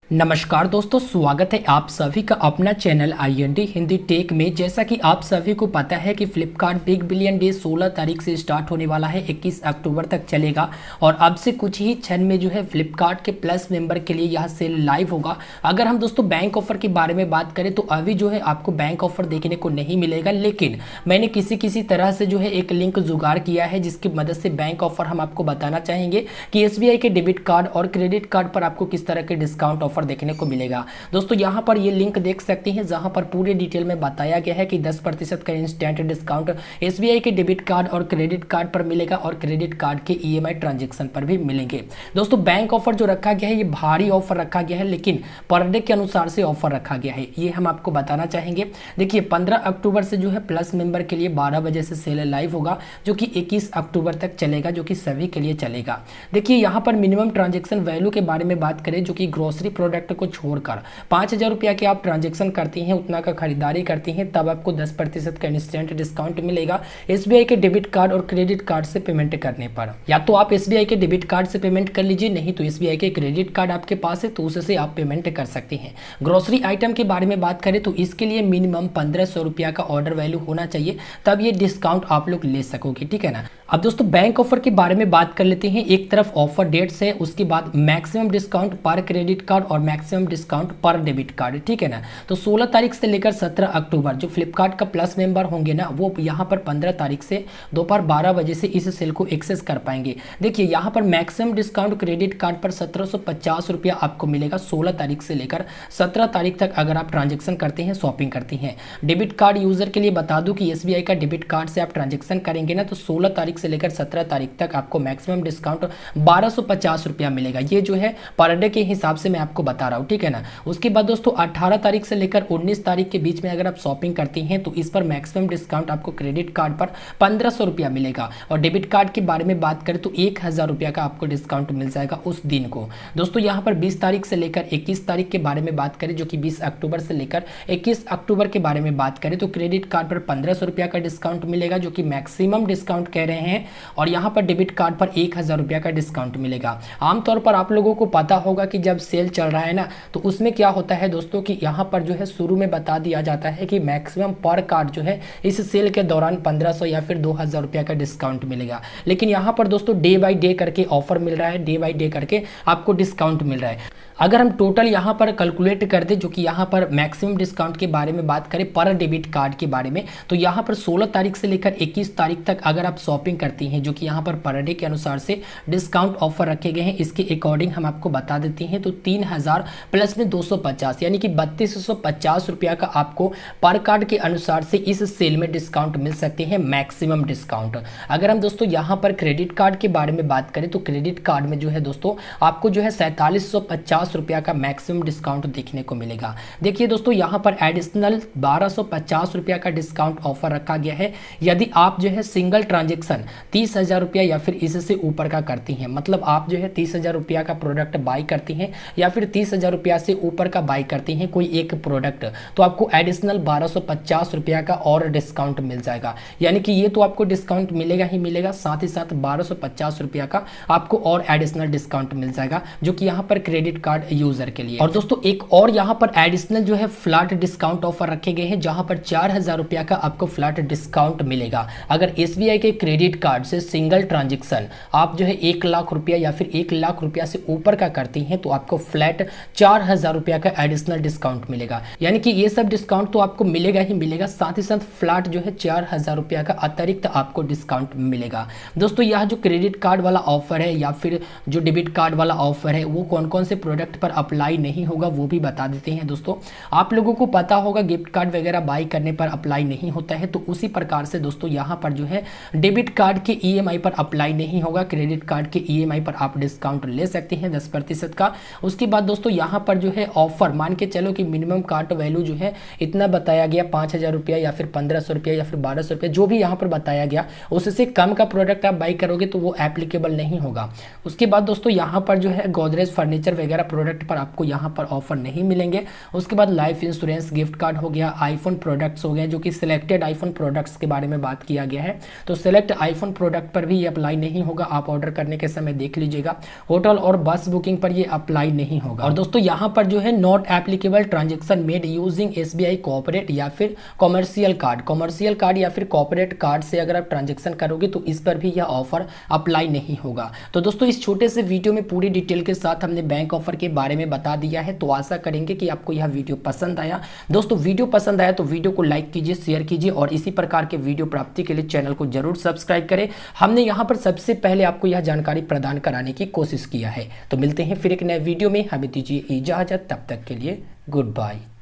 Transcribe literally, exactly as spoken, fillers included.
नमस्कार दोस्तों, स्वागत है आप सभी का अपना channel I N D Hindi tech में। जैसा कि आप सभी को पता है कि फ्लिपकार्ट बिग बिलियन डे सोलह तारीख से स्टार्ट होने वाला है, इक्कीस अक्टूबर तक चलेगा। और अब से कुछ ही क्षण में जो है फ्लिपकार्ट के प्लस मेंबर के लिए यह सेल लाइव होगा। अगर हम दोस्तों बैंक ऑफर के बारे में बात करें तो अभी जो है आपको बैंक ऑफर देखने को नहीं मिलेगा, लेकिन मैंने किसी किसी तरह से जो है एक लिंक जुगाड़ किया है जिसकी मदद से बैंक ऑफर हम आपको बताना चाहेंगे कि एस बी आई के डेबिट कार्ड और क्रेडिट कार्ड पर आपको किस तरह के डिस्काउंट ऑफर देखने को मिलेगा। दोस्तों यहां पर ये लिंक देख सकते हैं जहां पर पूरे डिटेल में बताया गया है कि दस प्रतिशत का इंस्टेंट डिस्काउंट एसबीआई के डेबिट कार्ड और क्रेडिट कार्ड पर मिलेगा और क्रेडिट कार्ड के ईएमआई ट्रांजैक्शन पर भी मिलेंगे। दोस्तों बैंक ऑफर जो रखा गया है ये भारी ऑफर रखा गया है, लेकिन पर डे के अनुसार से ऑफर रखा गया है, ये हम आपको बताना चाहेंगे। देखिए पंद्रह अक्टूबर से जो है प्लस मेंबर के लिए बारह बजे से सेल लाइव होगा, जो कि इक्कीस अक्टूबर तक चलेगा, जो कि सभी के लिए चलेगा। देखिए यहाँ पर मिनिमम ट्रांजेक्शन वैल्यू के बारे में बात करें, जो कि ग्रोसरी प्रोडक्ट को छोड़कर पाँच हजार रुपया के आप ट्रांजैक्शन करती हैं, उतना का खरीदारी करती हैं, तब आपको दस प्रतिशत का इंस्टेंट डिस्काउंट मिलेगा एसबीआई के डेबिट कार्ड और क्रेडिट कार्ड से पेमेंट करने पर। या तो आप एसबीआई के डेबिट कार्ड से पेमेंट कर लीजिए, नहीं तो एसबीआई के क्रेडिट कार्ड आपके पास है तो उससे आप पेमेंट कर सकते हैं। ग्रोसरी आइटम के बारे में बात करें तो इसके लिए मिनिमम पंद्रह सौ रुपया का ऑर्डर वैल्यू होना चाहिए, तब ये डिस्काउंट आप लोग ले सकोगे, ठीक है ना। अब दोस्तों बैंक ऑफर के बारे में बात कर लेते हैं। एक तरफ ऑफर डेट्स है, उसके बाद मैक्सिमम डिस्काउंट पर क्रेडिट कार्ड और मैक्सिमम डिस्काउंट पर डेबिट कार्ड, ठीक है ना। तो सोलह तारीख से लेकर सत्रह अक्टूबर जो फ्लिपकार्ट का प्लस मेंबर होंगे ना, वो यहाँ पर पंद्रह तारीख से दोपहर बारह बजे से इस सेल को एक्सेस कर पाएंगे। देखिए यहाँ पर मैक्सिमम डिस्काउंट क्रेडिट कार्ड पर सत्रह सौ पचास रुपया आपको मिलेगा सोलह तारीख से लेकर सत्रह तारीख तक, अगर आप ट्रांजेक्शन करते हैं, शॉपिंग करती हैं। डेबिट कार्ड यूजर के लिए बता दूं कि एसबीआई का डेबिट कार्ड से आप ट्रांजेक्शन करेंगे ना, तो सोलह तारीख से लेकर सत्रह तारीख तक आपको मैक्सिमम डिस्काउंट बारह सौ पचास रुपया मिलेगा। ये जो है पर डे के हिसाब से मैं आपको बता रहा हूँ, ठीक है ना। उसके बाद दोस्तों अठारह तारीख से लेकर उन्नीस तारीख के बीच में अगर आप शॉपिंग करती हैं तो इस पर मैक्सिमम डिस्काउंट आपको क्रेडिट कार्ड पर पंद्रह सौ रुपया मिलेगा, और डेबिट कार्ड के बारे में बात करें तो एक हजार रुपया का आपको डिस्काउंट मिल जाएगा उस दिन को। दोस्तों यहाँ पर बीस तारीख से लेकर इक्कीस तारीख के बारे में बात करें, जो कि बीस अक्टूबर से लेकर इक्कीस अक्टूबर के बारे में बात करें तो क्रेडिट कार्ड पर पंद्रह सौ रुपया का डिस्काउंट मिलेगा, जो कि मैक्सिमम डिस्काउंट कह रहे हैं, और यहाँ पर डेबिट कार्ड पर एक हजार रुपया का डिस्काउंट मिलेगा। आमतौर पर आप लोगों को पता होगा कि जब सेल चल रहा है ना, तो उसमें क्या होता है दोस्तों कि यहाँ पर जो है शुरू में बता दिया जाता है कि मैक्सिमम पर कार्ड जो है इस सेल के दौरान पंद्रह सौ या फिर दो हजार रुपया का डिस्काउंट मिलेगा, लेकिन यहाँ पर दोस्तों डे बाई डे करके ऑफर मिल रहा है, डे बाई डे करके आपको डिस्काउंट मिल रहा है। अगर हम टोटल यहाँ पर कैलकुलेट कर दें, जो कि यहाँ पर मैक्सिमम डिस्काउंट के बारे में बात करें पर डेबिट कार्ड के बारे में, तो यहाँ पर सोलह तारीख से लेकर इक्कीस तारीख तक अगर आप शॉपिंग करती हैं, जो कि यहाँ पर पर डे के अनुसार से डिस्काउंट ऑफर रखे गए हैं, इसके अकॉर्डिंग हम आपको बता देते हैं, तो तीन हजार प्लस में दो सौ पचास यानी कि बत्तीस सौ पचास रुपया का आपको पर कार्ड के अनुसार से इस सेल में डिस्काउंट मिल सकते हैं, मैक्सिमम डिस्काउंट। अगर हम दोस्तों यहाँ पर क्रेडिट कार्ड के बारे में बात करें तो क्रेडिट कार्ड में जो है दोस्तों आपको जो है सैंतालीस सौ पचास रुपया का मैक्सिमम डिस्काउंट देखने को मिलेगा। देखिए दोस्तों यहाँ पर एडिशनल बारह सौ पचास रुपया का डिस्काउंट ऑफर रखा गया है यदि आप जो है सिंगल ट्रांजैक्शन तीस हजार रुपया या फिर इससे ऊपर का करती हैं, मतलब आप जो है तीस हजार रुपया का प्रोडक्ट बाई करती हैं या फिर तीस हजार रुपया से ऊपर का बाई करती हैं कोई एक प्रोडक्ट, तो आपको एडिशनल बारह सौ पचास रुपया का और डिस्काउंट मिल जाएगा। यानी कि ये तो आपको डिस्काउंट मिलेगा ही मिलेगा, साथ ही साथ बारह सौ पचास रुपया का आपको और एडिशनल डिस्काउंट मिल जाएगा, जो कि यहाँ पर क्रेडिट कार्ड यूजर के लिए। और दोस्तों एक और यहाँ पर एडिशनल जो है फ्लैट डिस्काउंट ऑफर रखे गए हैं, जहां पर चार हजार रुपया का आपको फ्लैट डिस्काउंट मिलेगा। अगर एसबीआई के क्रेडिट कार्ड से सिंगल ट्रांजैक्शन आप जो है एक लाख रुपया या फिर एक लाख रुपया से ऊपर का करती हैं, तो आपको फ्लैट चार हजार रुपया का एडिशनल डिस्काउंट मिलेगा। यानी कि ये सब डिस्काउंट तो आपको मिलेगा ही मिलेगा, साथ ही साथ फ्लैट जो है चार हजार रुपया का अतिरिक्त आपको डिस्काउंट मिलेगा। दोस्तों यह जो क्रेडिट कार्ड वाला ऑफर है या फिर जो डेबिट कार्ड वाला ऑफर है, वो कौन कौन से प्रोडक्ट पर अप्लाई नहीं होगा वो भी बता देते हैं। दोस्तों आप लोगों को पता होगा गिफ्ट कार्ड वगैरह बाई करने पर अप्लाई नहीं होता है, तो उसी प्रकार से दोस्तों यहाँ पर जो है डेबिट कार्ड के ईएमआई पर अप्लाई नहीं होगा, क्रेडिट कार्ड के ईएमआई पर आप डिस्काउंट ले सकते हैं दस प्रतिशत का। उसके बाद दोस्तों यहाँ पर जो है ऑफर मान के चलो कि मिनिमम कार्ड वैल्यू जो है इतना बताया गया पाँच हजार रुपया या फिर पंद्रह सौ रुपया या फिर बारह सौ रुपया, जो भी यहाँ पर बताया गया, उससे कम का प्रोडक्ट आप बाई करोगे तो वो एप्लीकेबल नहीं होगा। उसके बाद दोस्तों यहाँ पर जो है गोदरेज फर्नीचर वगैरह प्रोडक्ट पर आपको यहाँ पर ऑफर नहीं मिलेंगे। उसके बाद लाइफ इंश्योरेंस गिफ्ट कार्ड हो गया, आईफोन प्रोडक्ट्स हो गए, जो कि सिलेक्टेड आईफोन प्रोडक्ट्स के बारे में बात किया गया है। तो सिलेक्ट आईफोन प्रोडक्ट पर भी ये अप्लाई नहीं होगा, आप ऑर्डर करने के समय देख लीजिएगा। होटल और बस बुकिंग पर ये अप्लाई नहीं होगा। और दोस्तों यहाँ पर जो है not applicable transaction made using S B I corporate या फिर कॉमर्शियल कार्ड, कॉमर्शियल कार्ड या फिर कॉर्पोरेट कार्ड से अगर आप ट्रांजेक्शन करोगे तो इस पर भी यह ऑफर अप्लाई नहीं होगा। तो दोस्तों इस छोटे से वीडियो में पूरी डिटेल के साथ हमने बैंक ऑफर के बारे में बता दिया है। तो आशा करेंगे कि आपको यह वीडियो पसंद आया। दोस्तों वीडियो पसंद आया तो वीडियो को लाइक कीजिए, शेयर कीजिए और इसी प्रकार के वीडियो प्राप्ति के लिए चैनल को जरूर सब्सक्राइब करें। हमने यहाँ पर सबसे पहले आपको यह जानकारी प्रदान कराने की कोशिश किया है। तो मिलते हैं फिर एक नए वीडियो में, हमें दीजिए इजाजत, तब तक के लिए गुड बाय।